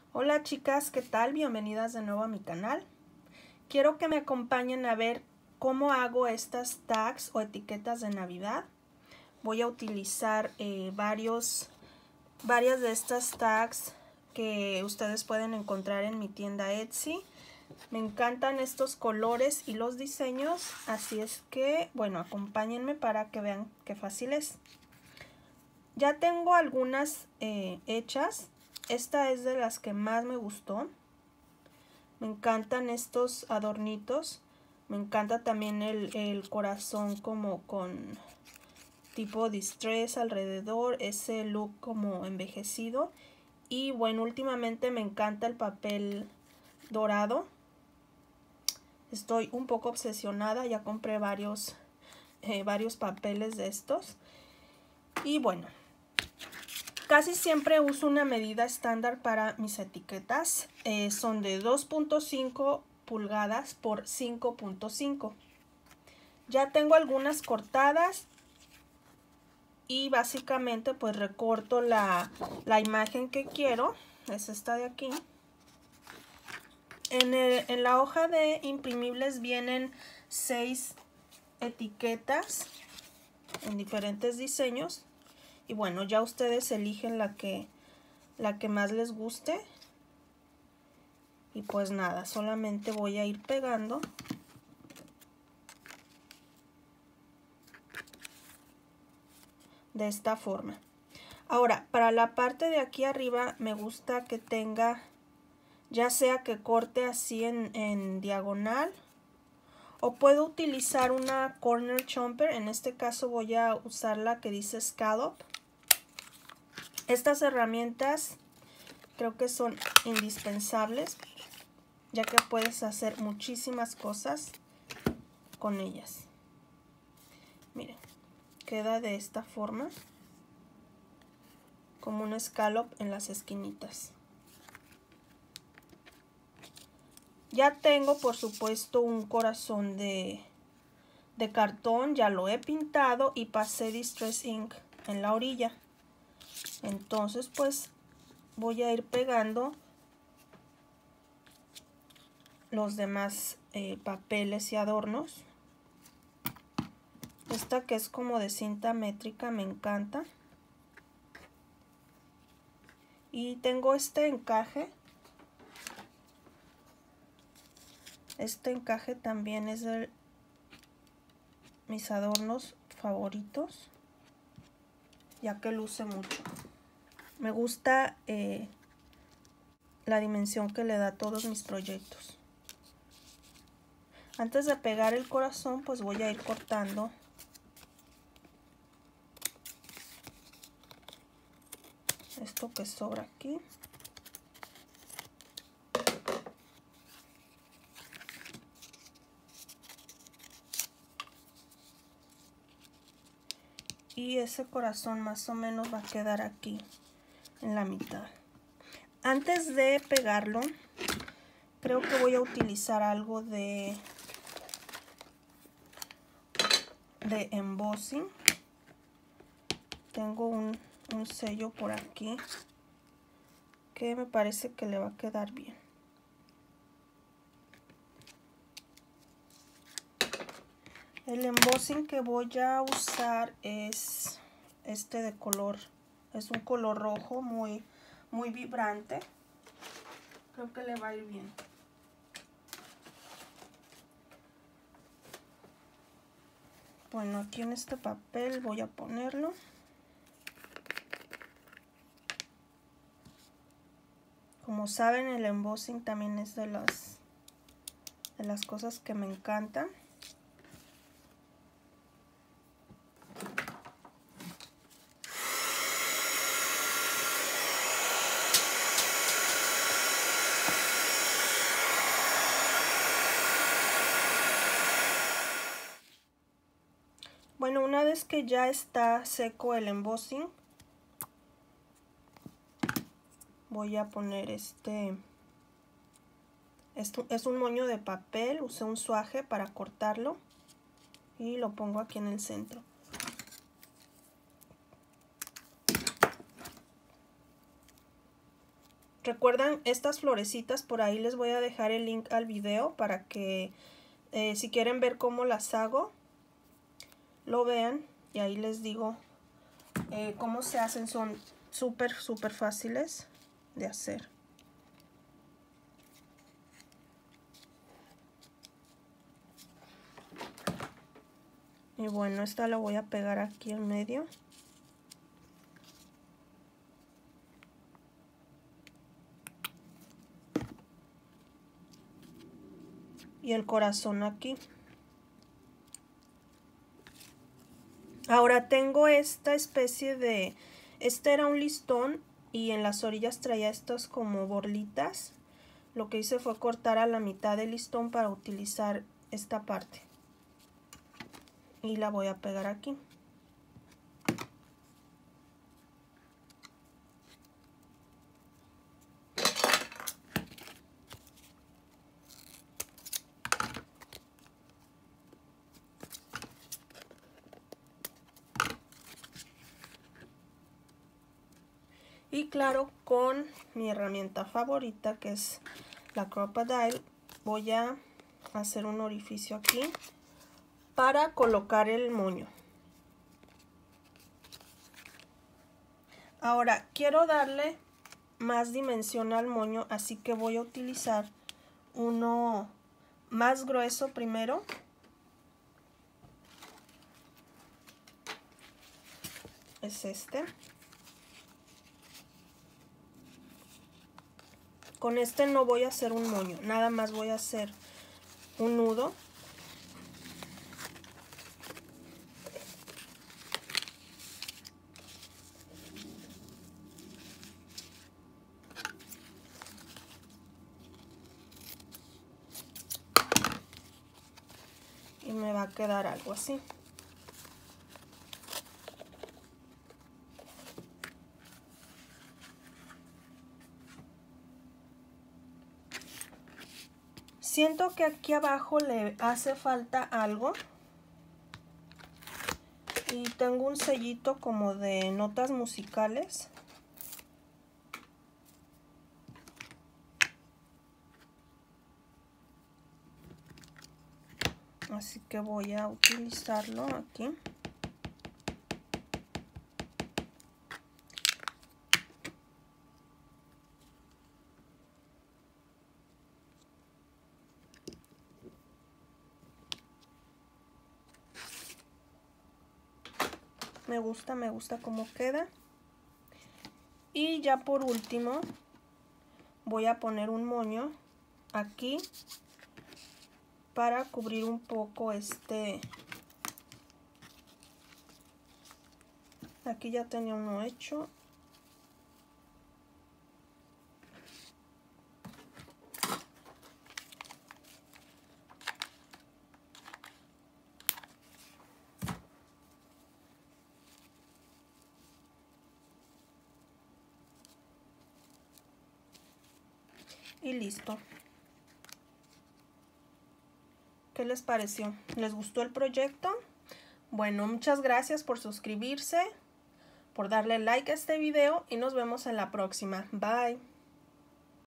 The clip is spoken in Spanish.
Hola chicas, ¿qué tal? Bienvenidas de nuevo a mi canal. Quiero que me acompañen a ver cómo hago estas tags o etiquetas de Navidad. Voy a utilizar varias de estas tags que ustedes pueden encontrar en mi tienda Etsy. Me encantan estos colores y los diseños, así es que, bueno, acompáñenme para que vean qué fácil es. Ya tengo algunas hechas. Esta es de las que más me gustó. Me encantan estos adornitos. Me encanta también el corazón como con tipo distress alrededor. Ese look como envejecido. Y bueno, últimamente me encanta el papel dorado. Estoy un poco obsesionada. Ya compré varios papeles de estos. Y bueno, casi siempre uso una medida estándar para mis etiquetas. Son de 2.5 pulgadas por 5.5. Ya tengo algunas cortadas y básicamente pues recorto la imagen que quiero. Es esta de aquí. En la hoja de imprimibles vienen 6 etiquetas en diferentes diseños. Y bueno, ya ustedes eligen la que más les guste. Y pues nada, solamente voy a ir pegando de esta forma. Ahora, para la parte de aquí arriba me gusta que tenga, ya sea que corte así en diagonal, o puedo utilizar una corner chomper. En este caso voy a usar la que dice scallop. Estas herramientas creo que son indispensables, ya que puedes hacer muchísimas cosas con ellas. Miren, queda de esta forma, como un scallop en las esquinitas. Ya tengo, por supuesto, un corazón de cartón. Ya lo he pintado y pasé Distress Ink en la orilla. Entonces, pues, voy a ir pegando los demás papeles y adornos. Esta que es como de cinta métrica me encanta. Y tengo este encaje. Este encaje también es de mis adornos favoritos, ya que luce mucho. Me gusta la dimensión que le da a todos mis proyectos. Antes de pegar el corazón, pues voy a ir cortando esto que sobra aquí. Y ese corazón más o menos va a quedar aquí en la mitad. Antes de pegarlo, creo que voy a utilizar algo de embossing. Tengo un sello por aquí que me parece que le va a quedar bien. El embossing que voy a usar es este de color, es un color rojo muy vibrante. Creo que le va a ir bien. Bueno, aquí en este papel voy a ponerlo. Como saben, el embossing también es de las cosas que me encantan. Bueno, una vez que ya está seco el embossing, voy a poner esto es un moño de papel. Usé un suaje para cortarlo y lo pongo aquí en el centro. Recuerdan estas florecitas, por ahí les voy a dejar el link al video para que si quieren ver cómo las hago, lo vean. Y ahí les digo cómo se hacen. Son súper fáciles de hacer. Y bueno, esta la voy a pegar aquí en medio. Y el corazón aquí. Ahora tengo esta especie de... Este era un listón y en las orillas traía estos como borlitas. Lo que hice fue cortar a la mitad del listón para utilizar esta parte. Y la voy a pegar aquí. Y claro, con mi herramienta favorita, que es la Crop-A-Dile, voy a hacer un orificio aquí para colocar el moño. Ahora quiero darle más dimensión al moño, así que voy a utilizar uno más grueso primero. Es este. Con este no voy a hacer un moño, nada más voy a hacer un nudo. Y me va a quedar algo así. Siento que aquí abajo le hace falta algo. Y tengo un sellito como de notas musicales. Así que voy a utilizarlo aquí. Me gusta cómo queda. Y ya por último voy a poner un moño aquí para cubrir un poco este. Aquí ya tenía uno hecho. Y listo. ¿Qué les pareció? ¿Les gustó el proyecto? Bueno, muchas gracias por suscribirse, por darle like a este video y nos vemos en la próxima. Bye.